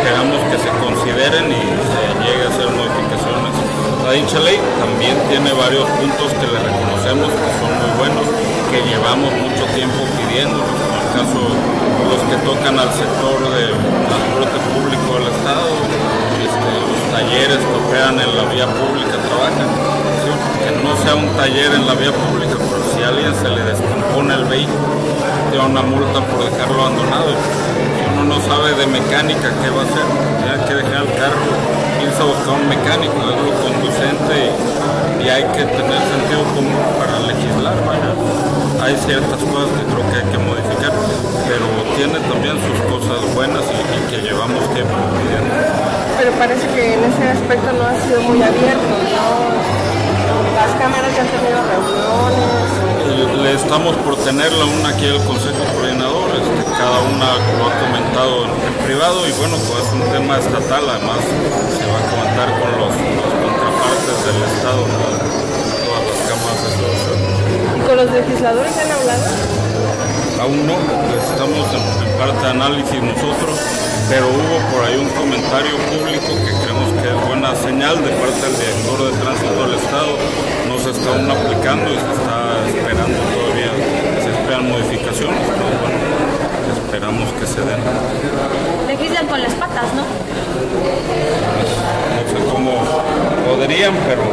esperamos que se consideren y se llegue a hacer modificaciones. La dicha ley también tiene varios puntos que le reconocemos que son muy buenos, que llevamos mucho tiempo pidiéndolos, como el caso de los que tocan al sector del transporte público del Estado, los talleres que operan en la vía pública trabajan, ¿sí? Que no sea un taller en la vía pública, pero si a alguien se le descompone el vehículo, tiene una multa por dejarlo abandonado. Si uno no sabe de mecánica, ¿qué va a hacer? Tiene que dejar el carro, irse a buscar un mecánico, es lo conducente y hay que tener sentido común para legislar. Vaya. Hay ciertas cosas que creo que hay que modificar, pero tiene también sus cosas buenas y que llevamos tiempo pidiendo. Pero parece que en ese aspecto no ha sido muy abierto, ¿no? Las cámaras ya han tenido reuniones. Le estamos por tenerla una aquí el Consejo Coordinador, cada una lo ha comentado en privado y bueno, pues es un tema estatal, además se va a comentar con los contrapartes del Estado, ¿no? Todas las cámaras de asociación. ¿Y con los legisladores han hablado? Aún no, estamos en parte de análisis nosotros, pero hubo por ahí un comentario público que creemos que es buena señal de parte del director de tránsito del Estado. No se está aún aplicando y se está esperando todavía, se esperan modificaciones, pero bueno, esperamos que se den. Legislan con las patas, ¿no? Pues, no sé cómo podrían, pero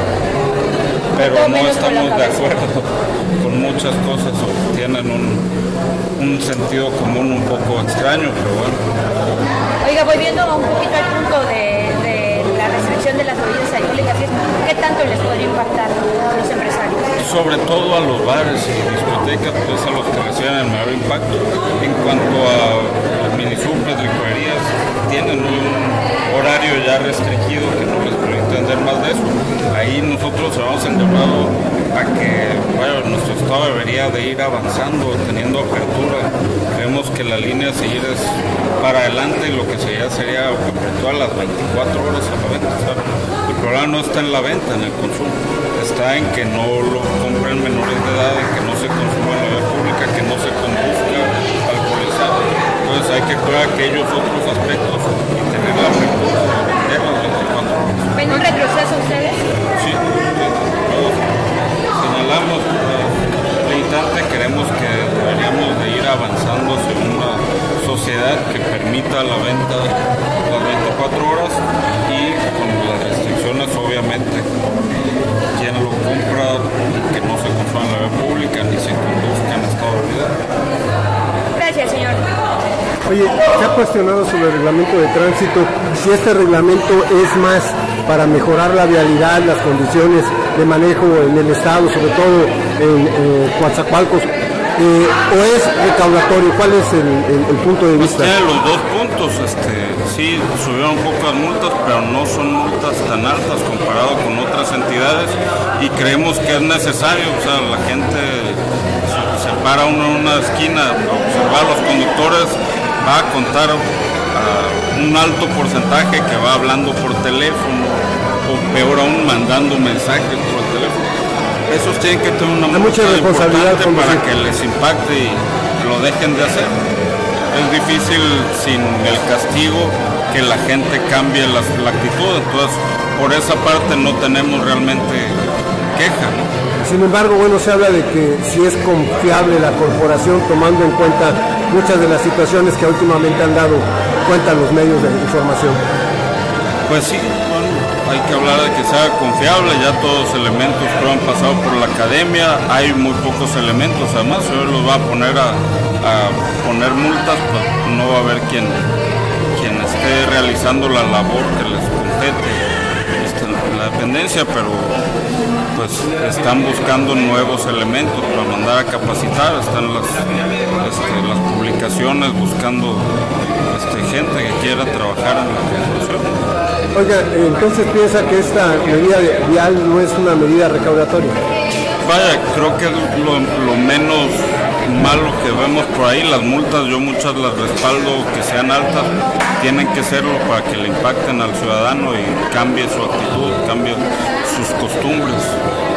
no estamos de acuerdo con muchas cosas o tienen un sentido común un poco extraño, pero bueno. Oiga, volviendo un poquito al punto de la restricción de las bebidas alcohólicas, ¿qué tanto les podría impactar a los empresarios? Sobre todo a los bares y discotecas, pues a los que reciben el mayor impacto. En cuanto a los minisupers, licorerías, tienen un horario ya restringido que no les permite vender más de eso. Ahí nosotros hemos endeudado a que nuestro Estado debería de ir avanzando, teniendo apertura. Creemos que la línea a seguir es para adelante y lo que sería apertura a las 24 horas a la venta. O sea, el problema no está en la venta, en el consumo, está en que no lo compren menores de edad, en que no se consuma en la vía pública, que no se conduzca alcoholizado. Entonces hay que cuidar aquellos otros aspectos y tener la apertura de vender las 24 horas. ¿Ven un retroceso ustedes? Sí, todos señalamos lo instante, queremos que deberíamos de ir avanzando hacia una sociedad que permita la venta las 24 horas y con las restricciones obviamente quien lo compra, que no se consuma en la vía pública ni se conduzca en estado de ebriedad. Gracias, señor. Oye, se ha cuestionado sobre el reglamento de tránsito, si este reglamento es más para mejorar la vialidad, las condiciones de manejo en el estado, sobre todo en Coatzacoalcos, o es recaudatorio. ¿Cuál es el punto de vista? Tiene los dos puntos, sí subieron un poco las multas, pero no son multas tan altas comparado con otras entidades y creemos que es necesario, o sea, la gente se para uno en una esquina a observar a los conductores, va a contar un alto porcentaje que va hablando por teléfono o peor aún mandando mensajes por el teléfono. Esos tienen que tener una mucha responsabilidad para que les impacte y lo dejen de hacer. Es difícil sin el castigo que la gente cambie la actitud, entonces por esa parte no tenemos realmente queja, ¿no? Sin embargo, bueno, se habla de que si es confiable la corporación, tomando en cuenta muchas de las situaciones que últimamente han dado cuenta los medios de información. Pues sí, bueno, hay que hablar de que sea confiable, ya todos los elementos que han pasado por la academia, hay muy pocos elementos, además si hoy los va a poner a poner multas, pues no va a haber quien esté realizando la labor que les compete la dependencia, pero pues están buscando nuevos elementos para mandar a capacitar, están las publicaciones buscando gente que quiera trabajar en la construcción. Oiga, entonces piensa que esta medida vial no es una medida recaudatoria. Vaya, creo que es lo menos malo que vemos por ahí. Las multas yo muchas las respaldo que sean altas, tienen que serlo para que le impacten al ciudadano y cambie su actitud, cambie sus costumbres.